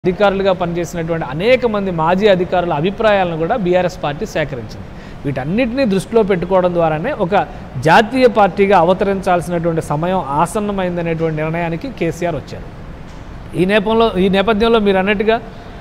అధికారులుగా పనిచేసినటువంటి అనేక మంది మాజీ అధికారుల అభిప్రాయాలను కూడా బీఆర్ఎస్ పార్టీ సేకరించింది. వీటన్నిటిని దృష్టిలో పెట్టుకోవడం ద్వారానే ఒక జాతీయ పార్టీగా అవతరించాల్సినటువంటి సమయం ఆసన్నమైందనేటువంటి నిర్ణయానికి కేసీఆర్ వచ్చారు. ఈ నేపథ్యంలో మీరు అన్నట్టుగా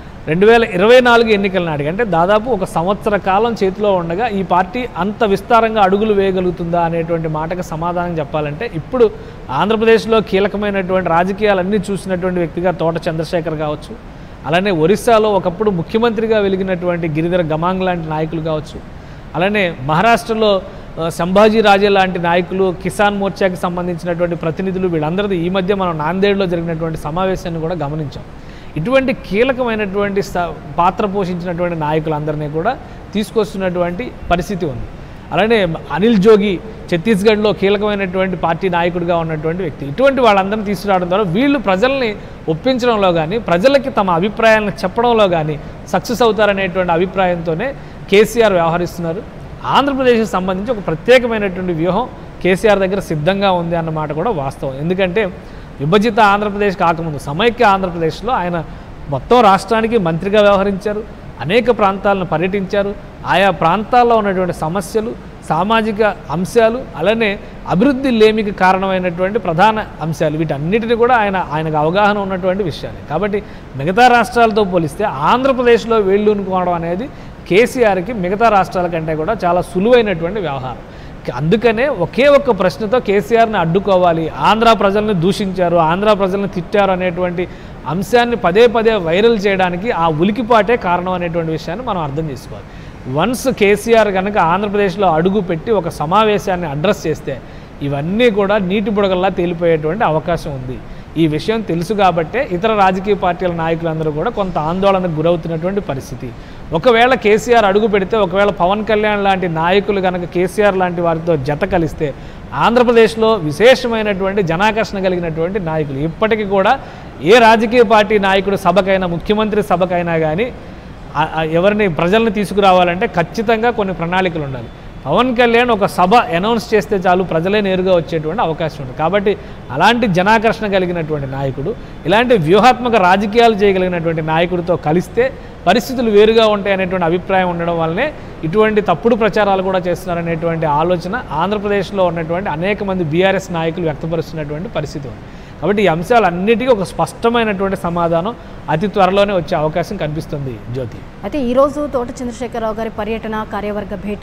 2024 ఎన్నికల నాటికి అంటే దాదాపు ఒక సంవత్సర కాలం చేతిలో ఉండగా ఈ పార్టీ అంత విస్తారంగా అడుగులు వేయగలుగుతుందా అనేటువంటి మాటకు సమాధానం చెప్పాలంటే ఇప్పుడు ఆంధ్రప్రదేశ్లో కీలకమైనటువంటి రాజకీయాలన్నీ చూసినటువంటి వ్యక్తిగా తోట చంద్రశేఖర్ కావచ్చు, అలానే ఒరిస్సాలో ఒకప్పుడు ముఖ్యమంత్రిగా వెలిగినటువంటి గిరిధర గమాంగ్ లాంటి నాయకులు కావచ్చు, అలానే మహారాష్ట్రలో సంభాజీ రాజే లాంటి నాయకులు, కిసాన్ మోర్చాకి సంబంధించినటువంటి ప్రతినిధులు, వీళ్ళందరిది ఈ మధ్య మనం నాందేడ్లో జరిగినటువంటి సమావేశాన్ని కూడా గమనించాం. ఇటువంటి కీలకమైనటువంటి పాత్ర పోషించినటువంటి నాయకులందరినీ కూడా తీసుకొస్తున్నటువంటి పరిస్థితి ఉంది. అలానే అనిల్ జోగి ఛత్తీస్గఢ్లో కీలకమైనటువంటి పార్టీ నాయకుడిగా ఉన్నటువంటి వ్యక్తి. ఇటువంటి వాళ్ళందరినీ తీసుకురావడం ద్వారా వీళ్ళు ప్రజల్ని ఒప్పించడంలో కానీ, ప్రజలకి తమ అభిప్రాయాలను చెప్పడంలో కానీ సక్సెస్ అవుతారనేటువంటి అభిప్రాయంతోనే కేసీఆర్ వ్యవహరిస్తున్నారు. ఆంధ్రప్రదేశ్కి సంబంధించి ఒక ప్రత్యేకమైనటువంటి వ్యూహం కేసీఆర్ దగ్గర సిద్ధంగా ఉంది అన్నమాట కూడా వాస్తవం. ఎందుకంటే విభజిత ఆంధ్రప్రదేశ్ కాకముందు సమైక్య ఆంధ్రప్రదేశ్లో ఆయన మొత్తం రాష్ట్రానికి మంత్రిగా వ్యవహరించారు, అనేక ప్రాంతాలను పర్యటించారు. ఆయా ప్రాంతాల్లో ఉన్నటువంటి సమస్యలు, సామాజిక అంశాలు, అలానే అభివృద్ధి లేమికి కారణమైనటువంటి ప్రధాన అంశాలు, వీటన్నిటిని కూడా ఆయనకు అవగాహన ఉన్నటువంటి విషయాలు. కాబట్టి మిగతా రాష్ట్రాలతో పోలిస్తే ఆంధ్రప్రదేశ్లో వేళ్ళూనుకోవడం అనేది కేసీఆర్కి మిగతా రాష్ట్రాల కంటే కూడా చాలా సులువైనటువంటి వ్యవహారం. అందుకనే ఒకే ఒక్క ప్రశ్నతో కేసీఆర్ని అడ్డుకోవాలి, ఆంధ్ర ప్రజల్ని దూషించారు, ఆంధ్ర ప్రజల్ని తిట్టారు అనేటువంటి అంశాన్ని పదే పదే వైరల్ చేయడానికి ఆ ఉలికిపాటే కారణం అనేటువంటి విషయాన్ని మనం అర్థం చేసుకోవాలి. వన్స్ కేసీఆర్ కనుక ఆంధ్రప్రదేశ్లో అడుగు పెట్టి ఒక సమావేశాన్ని అడ్రస్ చేస్తే ఇవన్నీ కూడా నీటి బుడగల్లా తేలిపోయేటువంటి అవకాశం ఉంది. ఈ విషయం తెలుసు కాబట్టే ఇతర రాజకీయ పార్టీల నాయకులందరూ కూడా కొంత ఆందోళనకు గురవుతున్నటువంటి పరిస్థితి. ఒకవేళ కేసీఆర్ అడుగు పెడితే, ఒకవేళ పవన్ కళ్యాణ్ లాంటి నాయకులు కనుక కేసీఆర్ లాంటి వారితో జత కలిస్తే ఆంధ్రప్రదేశ్లో విశేషమైనటువంటి జనాకర్షణ కలిగినటువంటి నాయకులు, ఇప్పటికీ కూడా ఏ రాజకీయ పార్టీ నాయకుడు సభకైనా, ముఖ్యమంత్రి సభకైనా కానీ ఎవరిని ప్రజల్ని తీసుకురావాలంటే ఖచ్చితంగా కొన్ని ప్రణాళికలు ఉండాలి. పవన్ కళ్యాణ్ ఒక సభ అనౌన్స్ చేస్తే చాలు ప్రజలే నేరుగా వచ్చేటువంటి అవకాశం ఉంది. కాబట్టి అలాంటి జనాకర్షణ కలిగినటువంటి నాయకుడు, ఇలాంటి వ్యూహాత్మక రాజకీయాలు చేయగలిగినటువంటి నాయకుడితో కలిస్తే పరిస్థితులు వేరుగా ఉంటాయనేటువంటి అభిప్రాయం ఉండడం వల్లనే ఇటువంటి తప్పుడు ప్రచారాలు కూడా చేస్తున్నారనేటువంటి ఆలోచన ఆంధ్రప్రదేశ్లో ఉన్నటువంటి అనేక మంది బీఆర్ఎస్ నాయకులు వ్యక్తపరుస్తున్నటువంటి పరిస్థితి ఉంది. కాబట్టి ఈ అంశాలన్నిటికీ ఒక స్పష్టమైనటువంటి సమాధానం అతి త్వరలోనే వచ్చే అవకాశం కనిపిస్తుంది. జ్యోతి, అయితే ఈరోజు తోట చంద్రశేఖరరావు గారి పర్యటన, కార్యవర్గ భేటీ